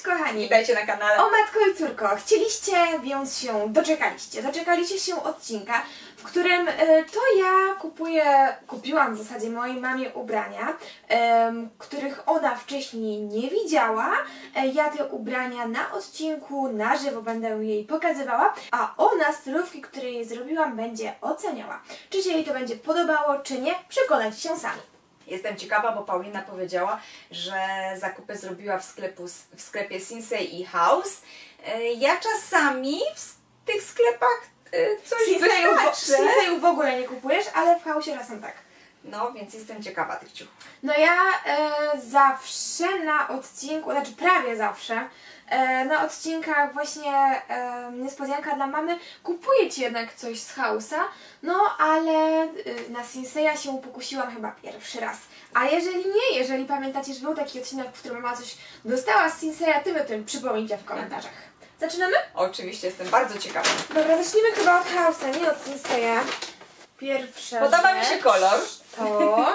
kochani! Witajcie na kanale. O matko i córko, chcieliście, więc się doczekaliście się odcinka, w którym to ja kupiłam w zasadzie mojej mamie ubrania, których ona wcześniej nie widziała. Ja te ubrania na odcinku na żywo będę jej pokazywała, a ona stylówki, które jej zrobiłam, będzie oceniała. Czy się jej to będzie podobało, czy nie, przekonajcie się sami. Jestem ciekawa, bo Paulina powiedziała, że zakupy zrobiła w sklepie Sinsei i House. Ja czasami w tych sklepach coś wypatrzę. W Sinseju w ogóle nie kupujesz, ale w House'ie czasem tak. No, więc jestem ciekawa tych ciuchów. No ja zawsze na odcinku, znaczy prawie zawsze, na odcinkach właśnie niespodzianka dla mamy, kupuję Ci jednak coś z House'a, no ale na Sinseya się pokusiłam chyba pierwszy raz. A jeżeli pamiętacie, że był taki odcinek, w którym mama coś dostała z Sinseya, tym o tym przypomnijcie w komentarzach. Zaczynamy? Oczywiście, jestem bardzo ciekawa. Dobra, zacznijmy chyba od House'a, nie od Sinseya. Pierwsza Podoba mi rzecz się kolor. To...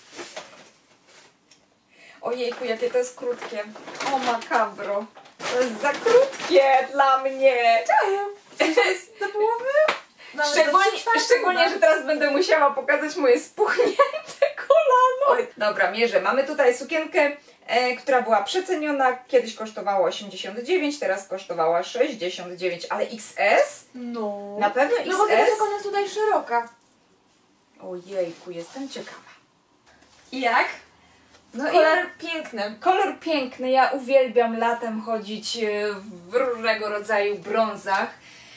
Ojejku, jakie to jest krótkie. O makabro. To jest za krótkie dla mnie. Czemu? To jest do połowy? Szczególnie, że teraz będę musiała pokazać moje spuchnięte kolano. Dobra, mierzę. Mamy tutaj sukienkę, która była przeceniona. Kiedyś kosztowała 89, teraz kosztowała 69, ale XS? No. Na pewno XS? No bo tylko ona jest tutaj szeroka. Ojejku, jestem ciekawa. I jak? No Kolor piękny. Kolor piękny. Ja uwielbiam latem chodzić w różnego rodzaju brązach.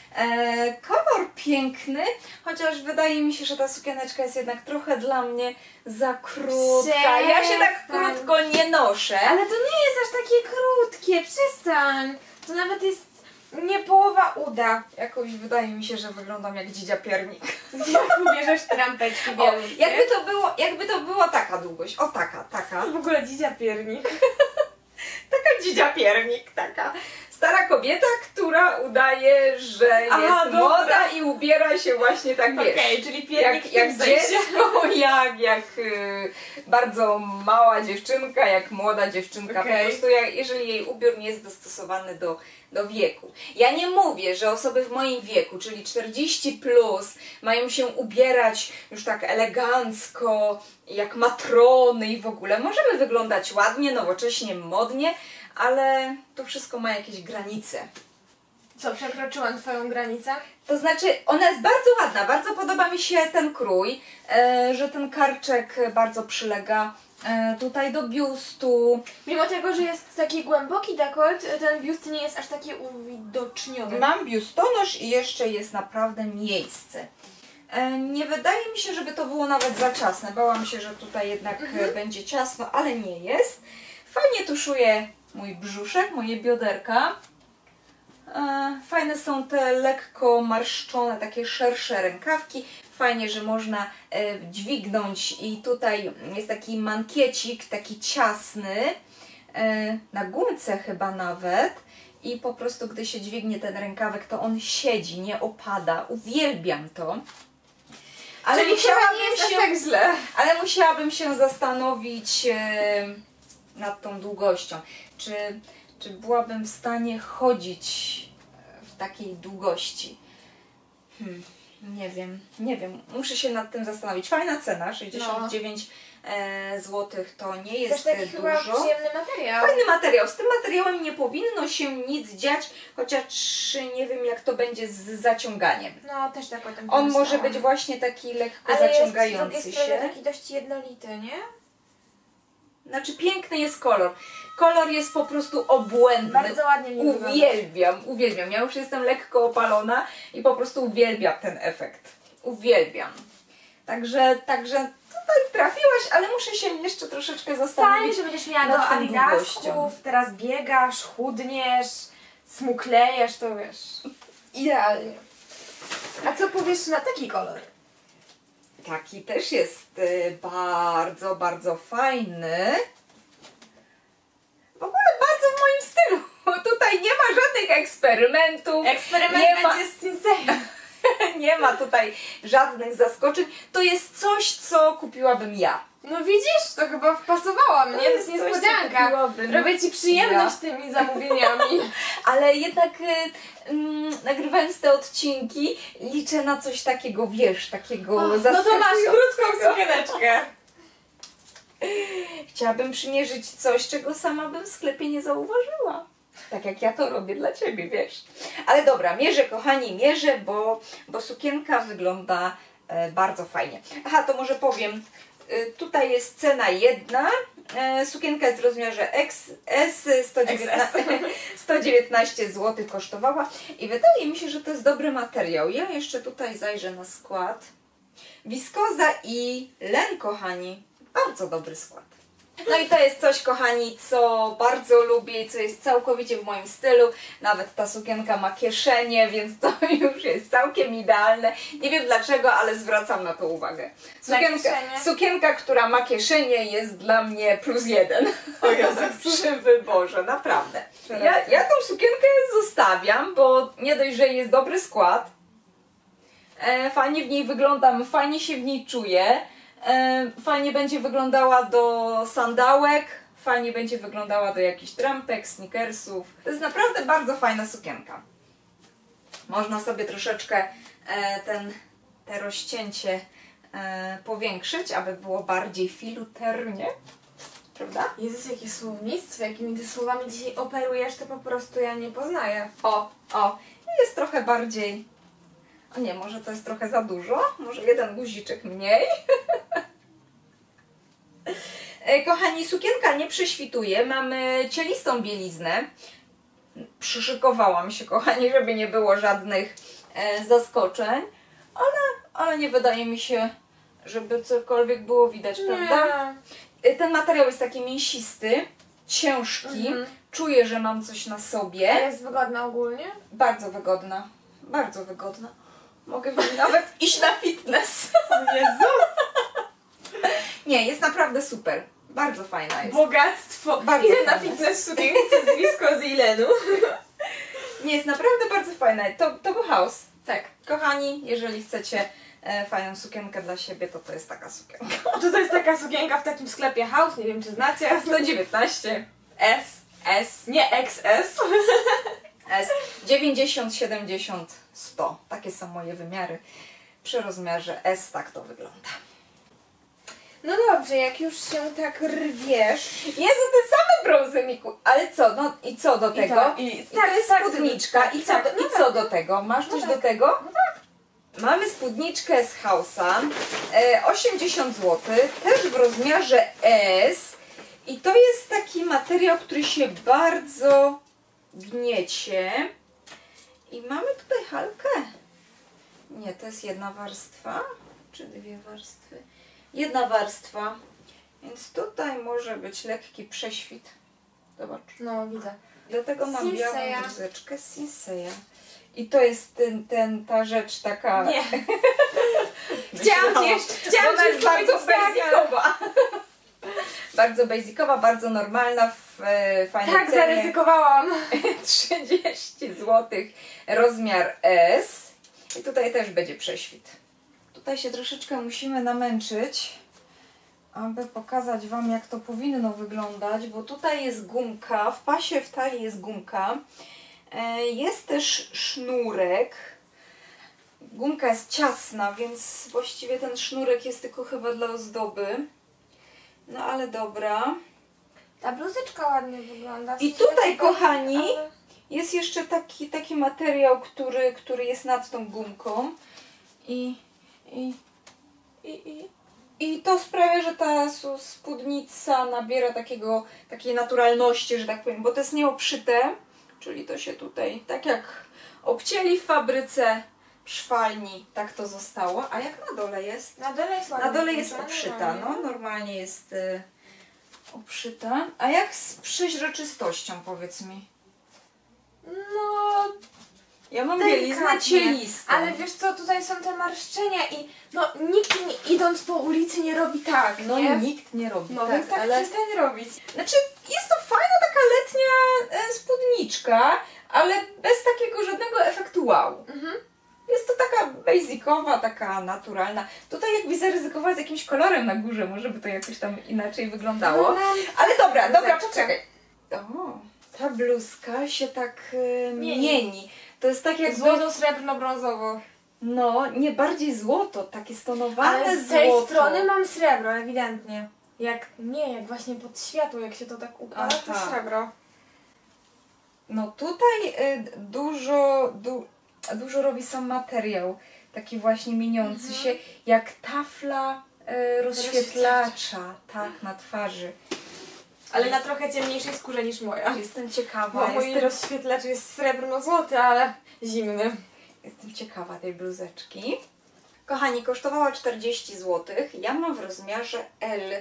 Kolor piękny, chociaż wydaje mi się, że ta sukieneczka jest jednak trochę dla mnie za krótka. Ja się tak krótko nie noszę. Ale to nie jest aż takie krótkie, przestań. To nawet jest nie połowa uda. Jakoś wydaje mi się, że wyglądam jak dzidzia piernik. Bierzesz trampeczki O, jakby to było taka długość. O, taka. To w ogóle dzidzia piernik. Taka dzidzia piernik, taka stara kobieta, która udaje, że jest młoda i ubiera się właśnie tak, wiesz, czyli piernik jak dziecko, jak bardzo mała dziewczynka, jak młoda dziewczynka. Po prostu jeżeli jej ubiór nie jest dostosowany do wieku. Ja nie mówię, że osoby w moim wieku, czyli 40+, mają się ubierać już tak elegancko, jak matrony i w ogóle. Możemy wyglądać ładnie, nowocześnie, modnie, ale to wszystko ma jakieś granice. Co, przekroczyłam Twoją granicę? To znaczy, ona jest bardzo ładna, bardzo podoba mi się ten krój, że ten karczek bardzo przylega tutaj do biustu. Mimo tego, że jest taki głęboki dekolt, ten biust nie jest aż taki uwidoczniony. Mam biustonosz i jeszcze jest naprawdę miejsce. Nie wydaje mi się, żeby to było nawet za ciasne. Bałam się, że tutaj jednak będzie ciasno, ale nie jest. Fajnie tuszuje mój brzuszek, moje bioderka. Fajne są te lekko marszczone, takie szersze rękawki. Fajnie, że można dźwignąć i tutaj jest taki mankiecik, taki ciasny, na gumce chyba nawet. I po prostu gdy się dźwignie ten rękawek, to on siedzi, nie opada. Uwielbiam to. Ale musiałabym się zastanowić nad tą długością. Czy byłabym w stanie chodzić w takiej długości? Nie wiem. Muszę się nad tym zastanowić. Fajna cena, 69 zł to nie jest też taki dużo. chyba przyjemny materiał. Fajny materiał. Z tym materiałem nie powinno się nic dziać, chociaż nie wiem, jak to będzie z zaciąganiem. No, też tak o tym On może być właśnie taki lekko zaciągający jest się. taki dość jednolity, nie? Znaczy piękny jest kolor. Kolor jest po prostu obłędny. Bardzo ładnie mi Uwielbiam. Ja już jestem lekko opalona i po prostu uwielbiam ten efekt. Uwielbiam. Także tutaj trafiłaś, ale muszę się jeszcze troszeczkę zastanowić. Fajnie, że będziesz miała do adidasków, teraz biegasz, chudniesz, smuklejesz, to wiesz. Idealnie. A co powiesz na taki kolor? Taki też jest bardzo, bardzo fajny. W ogóle bardzo w moim stylu. Tutaj nie ma żadnych eksperymentów. Eksperyment będzie z Sinseya. Nie ma tutaj żadnych zaskoczeń. To jest coś, co kupiłabym ja. No widzisz, to chyba wpasowała mnie, to jest coś, co niespodzianka. kupiłabym. Robię Ci przyjemność tymi zamówieniami. Ale jednak nagrywając te odcinki liczę na coś takiego, wiesz, takiego No to masz zaskakującego. krótką sukieneczkę. Chciałabym przymierzyć coś, czego sama bym w sklepie nie zauważyła. Tak jak ja to robię dla Ciebie, wiesz. Ale dobra, mierzę, kochani, mierzę, bo sukienka wygląda bardzo fajnie. Aha, to może powiem, tutaj jest cena jedna, sukienka jest w rozmiarze XS, 119 zł kosztowała i wydaje mi się, że to jest dobry materiał. Ja jeszcze tutaj zajrzę na skład. Wiskoza i len, kochani, bardzo dobry skład. No i to jest coś, kochani, co bardzo lubię i co jest całkowicie w moim stylu. Nawet ta sukienka ma kieszenie, więc to już jest całkiem idealne. Nie wiem dlaczego, ale zwracam na to uwagę. Sukienka, która ma kieszenie, jest dla mnie +1. O Jezu, Przy wyborze, naprawdę. Ja tą sukienkę zostawiam, bo nie dość, że jest dobry skład, fajnie w niej wyglądam, fajnie się w niej czuję. Fajnie będzie wyglądała do sandałek, fajnie będzie wyglądała do jakichś trampek, sneakersów. To jest naprawdę bardzo fajna sukienka. Można sobie troszeczkę te rozcięcie powiększyć, aby było bardziej filuternie. Prawda? Jezus, jakie słownictwo, jakimi ty słowami dzisiaj operujesz, to po prostu ja nie poznaję. O, jest trochę bardziej... O nie, może to jest trochę za dużo, może jeden guziczek mniej. Kochani, sukienka nie prześwituje, mamy cielistą bieliznę. Przyszykowałam się, kochani, żeby nie było żadnych zaskoczeń, ale nie wydaje mi się, żeby cokolwiek było widać, prawda? Ten materiał jest taki mięsisty, ciężki, czuję, że mam coś na sobie. A jest wygodna ogólnie? Bardzo wygodna, bardzo wygodna. Mogę w niej nawet iść na fitness. O Jezu! Nie, jest naprawdę super. Bardzo fajna jest. Bogactwo! Bardzo Idę na fajna. fitness sukience z Wiskozy i Lenu. Nie, jest naprawdę bardzo fajna. To był house. Tak. Kochani, jeżeli chcecie fajną sukienkę dla siebie, to jest taka sukienka. To jest taka sukienka w takim sklepie House, nie wiem czy znacie. 119 S. Nie XS. S 90, 70, 100. Takie są moje wymiary. Przy rozmiarze S tak to wygląda. No dobrze, jak już się tak rwiesz. Jezu, te same brązy, Miku. Ale co? No i co do tego? tak, to jest spódniczka. I co, tak, no co do tego? Masz coś do tego? No tak. Mamy spódniczkę z Hausa. 80 zł. Też w rozmiarze S. I to jest taki materiał, który się bardzo gniecie. I mamy tutaj halkę. Nie, to jest jedna warstwa. Czy dwie warstwy? Jedna warstwa. Więc tutaj może być lekki prześwit. Zobacz. No, widzę. Dlatego mam białą Sinseya. bluzeczkę Sinseya. I to jest ta rzecz taka... Nie. Chciałam Ona jest bardzo powiedzieć tak, basicowa. Bardzo basicowa, bardzo normalna, w fajnej Tak, cenie. zaryzykowałam. 30 zł, rozmiar S. I tutaj też będzie prześwit. Tutaj się troszeczkę musimy namęczyć, aby pokazać Wam, jak to powinno wyglądać, bo tutaj jest gumka, w pasie w talii jest gumka. Jest też sznurek. Gumka jest ciasna, więc właściwie ten sznurek jest tylko chyba dla ozdoby. No ale dobra. Ta bluzeczka ładnie wygląda. I tutaj, kochani, ale... jest jeszcze taki materiał, który jest nad tą gumką. I to sprawia, że ta spódnica nabiera takiej naturalności, że tak powiem, bo to jest nieobszyte, czyli to się tutaj, tak jak obcięli w fabryce szwalni, tak to zostało. A jak na dole jest? Na dole jest ładnie. Na dole jest wpisane, obszyta, no normalnie jest obszyta. A jak z przeźroczystością, powiedz mi? No, Ja mam bieliznę delikatnie. cielistą. Ale wiesz co, tutaj są te marszczenia i no nikt idąc po ulicy nie robi tak, No nie? nikt nie robi No więc tak ale... przestań robić. Znaczy, jest to fajna taka letnia spódniczka, ale bez takiego żadnego efektu wow. Jest to taka basicowa, taka naturalna. Tutaj jakby zaryzykowała z jakimś kolorem na górze, może by to jakoś tam inaczej wyglądało. Ale dobra, poczekaj. O, ta bluzka się tak mieni. To jest tak jak Złoto, srebrno, brązowo. no, nie bardziej złoto, takie stonowane Ale z tej złoto. strony mam srebro, ewidentnie. Jak właśnie pod światło, jak się to tak układa, to Aha. srebro. No tutaj dużo robi sam materiał, taki właśnie mieniący się, jak tafla rozświetlacza, tak, na twarzy. Ale na trochę ciemniejszej skórze niż moja. Jestem Bo ciekawa, mój rozświetlacz jest srebrno-złoty, ale zimny. jestem ciekawa tej bluzeczki. Kochani, kosztowała 40 zł, ja mam w rozmiarze L.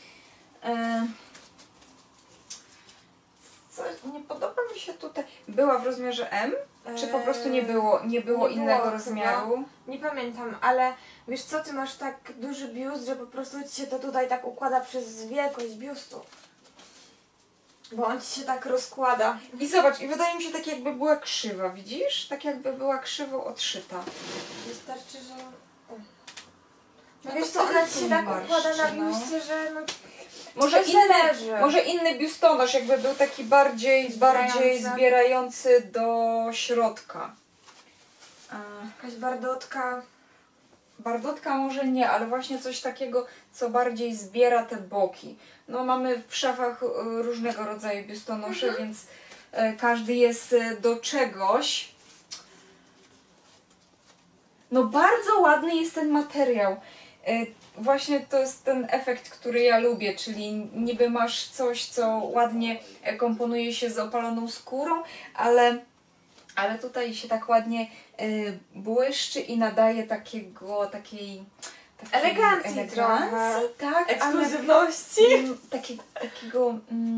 Co, nie podoba mi się tutaj. Była w rozmiarze M? Czy po prostu nie było innego było rozmiaru? Nie pamiętam, ale wiesz co, ty masz tak duży biust, że po prostu ci się to tutaj tak układa przez wielkość biustu. Bo on ci się tak rozkłada. I zobacz, i wydaje mi się tak jakby była krzywa, widzisz? Tak jakby była krzywo odszyta. Wystarczy, że... No wiesz to co, ona wtedy ci się nie tak marszczy, układa na no. biustie, że no... Może To zależy. może inny biustonosz jakby był taki bardziej zbierający do środka. Jakaś bardotka. Bardotka może nie, ale właśnie coś takiego, co bardziej zbiera te boki. No mamy w szafach różnego rodzaju biustonosze, więc każdy jest do czegoś. No bardzo ładny jest ten materiał. Właśnie to jest ten efekt, który ja lubię, czyli niby masz coś, co ładnie komponuje się z opaloną skórą, ale tutaj się tak ładnie błyszczy i nadaje takiej Elegancji trochę. tak, Ekskluzywności. ale takiego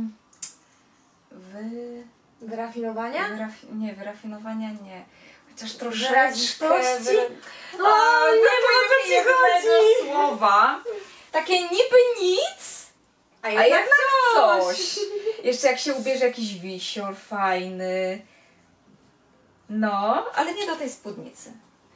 Wyrafinowania? wyrafinowania nie. Chociaż troszeczkę... Wyrazistości? O, nie wiem, o co ci chodzi. Słowa. Takie niby nic, A a jednak coś. Jeszcze jak się ubierze jakiś wisior fajny. No, ale nie do tej spódnicy.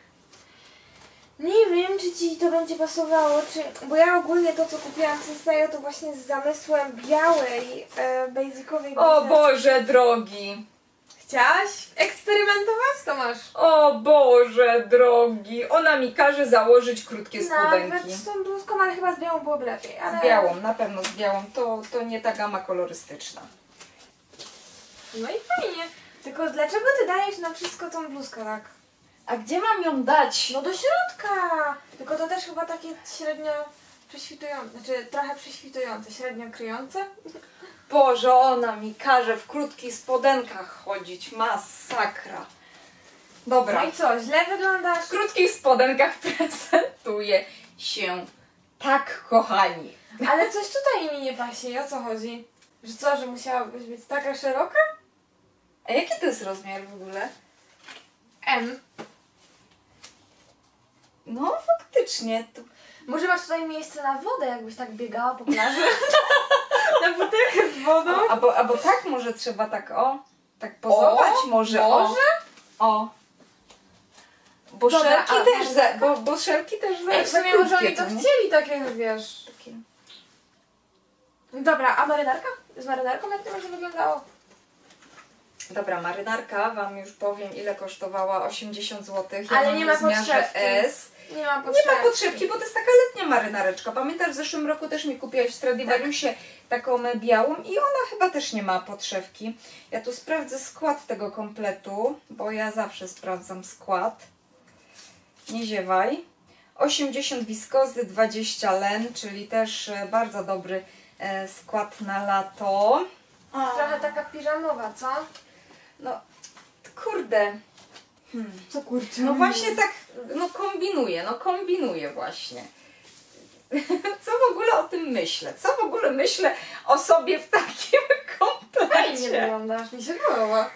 Nie wiem, czy ci to będzie pasowało, bo ja ogólnie to, co kupiłam w Senseju, to właśnie z zamysłem białej, basicowej O bluzeczki. Boże drogi. Chciałaś eksperymentować? To masz. O Boże drogi. Ona mi każe założyć krótkie spodenki. Nawet z tą bluzką, ale chyba z białą byłoby lepiej. Ale... Z białą, na pewno z białą. To nie ta gama kolorystyczna. No i fajnie. Tylko dlaczego ty dajesz na wszystko tą bluzkę tak? A gdzie mam ją dać? No do środka! Tylko to też chyba takie średnio prześwitujące, znaczy trochę prześwitujące, średnio kryjące. Boże, ona mi każe w krótkich spodenkach chodzić. Masakra. Dobra. No i co, źle wyglądasz? W krótkich spodenkach prezentuje się tak, kochani. Ale coś tutaj mi nie pasie, i o co chodzi? Że co, że musiałabyś być taka szeroka? A jaki to jest rozmiar w ogóle? M. No faktycznie. To... Może masz tutaj miejsce na wodę, jakbyś tak biegała po plaży? Na butelkę z wodą? Albo tak może trzeba tak tak pozować może. O. Bo Dobra, szelki a też marynarka? bo szelki też za Ej, w sumie może oni to chcieli takie, wiesz... Takie. Dobra, a marynarka? Z marynarką jak to będzie wyglądało? Dobra, marynarka wam już powiem ile kosztowała, 80 zł. Ja Ale mam nie w ma rozmiarze podszewki. S. Nie ma Nie potrzeby. ma podszewki, bo to jest taka letnia marynareczka. Pamiętasz, w zeszłym roku też mi kupiłaś w Stradivariusie taką białą i ona chyba też nie ma podszewki. Ja tu sprawdzę skład tego kompletu, bo ja zawsze sprawdzam skład. Nie ziewaj. 80 wiskozy, 20 len, czyli też bardzo dobry skład na lato. Trochę taka piżamowa, co? No, kurde. Co kurczę? No właśnie tak, kombinuję właśnie. Co w ogóle o tym myślę? Co w ogóle myślę o sobie w takim Fajnie komplecie? wyglądasz, mi się podoba.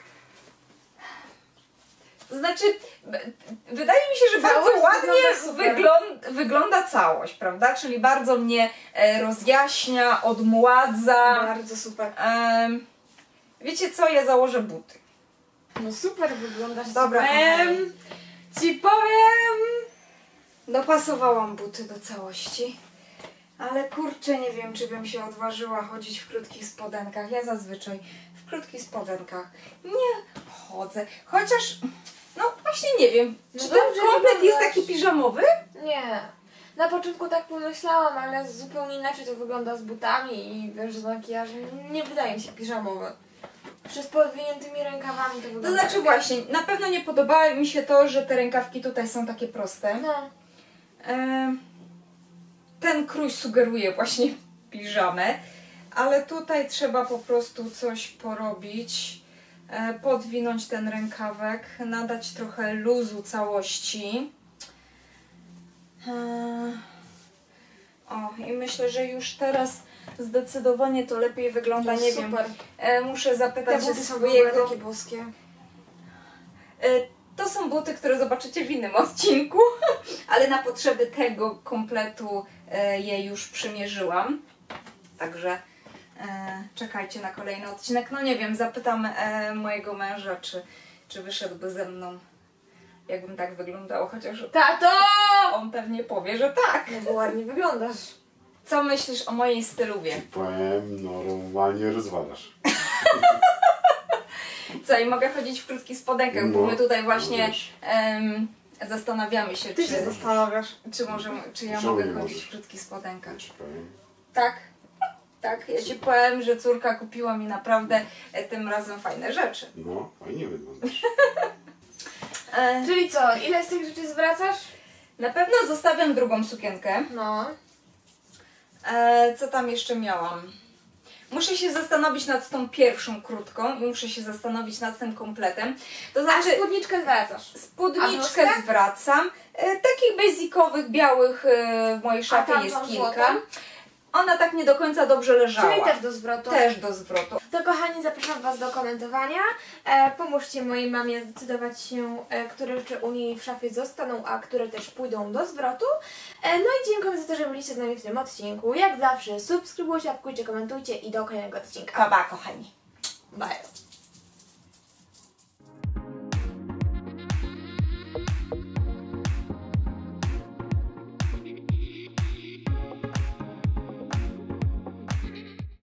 To znaczy, wydaje mi się, że bardzo Całość ładnie wygląda super. wygląda całość, prawda? Czyli bardzo mnie rozjaśnia, odmładza. Bardzo super. Wiecie co? Ja założę buty. No super wyglądasz. Dobra, super. kochani. Ci powiem... Dopasowałam buty do całości. Ale kurczę, nie wiem, czy bym się odważyła chodzić w krótkich spodenkach. Ja zazwyczaj w krótkich spodenkach nie chodzę. Chociaż, no właśnie nie wiem, No czy dobrze ten komplet jest wyglądasz. taki piżamowy? Nie. Na początku tak pomyślałam, ale zupełnie inaczej to wygląda z butami i wiesz, z makijażem. Nie wydaje mi się piżamowy. Przez podwiniętymi rękawami to wygląda. To znaczy właśnie, na pewno nie podobało mi się to, że te rękawki tutaj są takie proste. No. Ten krój sugeruje właśnie piżamę, ale tutaj trzeba po prostu coś porobić, podwinąć ten rękawek, nadać trochę luzu całości. O, i myślę, że już teraz zdecydowanie to lepiej wygląda, nie wiem. Super. Muszę Te zapytać się buty są w ogóle swojego... takie boskie. To są buty, które zobaczycie w innym odcinku, ale na potrzeby tego kompletu je już przymierzyłam. Także czekajcie na kolejny odcinek. No nie wiem, zapytam mojego męża, czy wyszedłby ze mną, jakbym tak wyglądało, chociaż Tato! on pewnie powie, że tak. No bo ładnie wyglądasz. Co myślisz o mojej styluwie? Powiem, normalnie rozwalasz. Co, i mogę chodzić w krótkich spodenkach, bo No, my tutaj właśnie możesz. zastanawiamy się, Ty się zastanawiasz. czy ja Czemu mogę nie chodzić możesz? w krótkich spodenkach. Ci powiem. Tak, tak, ja ci powiem, że córka kupiła mi naprawdę tym razem fajne rzeczy. No, fajnie wyglądasz. Czyli co, ile z tych rzeczy zwracasz? Na pewno zostawiam drugą sukienkę. No. Co tam jeszcze miałam? Muszę się zastanowić nad tą pierwszą krótką i muszę się zastanowić nad tym kompletem. To A znaczy, spódniczkę zwracasz? A spódniczkę bluzkę? zwracam. Takich basicowych, białych w mojej szafie tamtą jest kilka. złotą? Ona tak nie do końca dobrze leżała. Czyli też do zwrotu. Też do zwrotu. To kochani, zapraszam Was do komentowania. Pomóżcie mojej mamie zdecydować się, które rzeczy u niej w szafie zostaną, a które też pójdą do zwrotu. No i dziękuję za to, że byliście z nami w tym odcinku. Jak zawsze subskrybujcie, łapkujcie, komentujcie i do kolejnego odcinka. Pa, pa, kochani. Bye.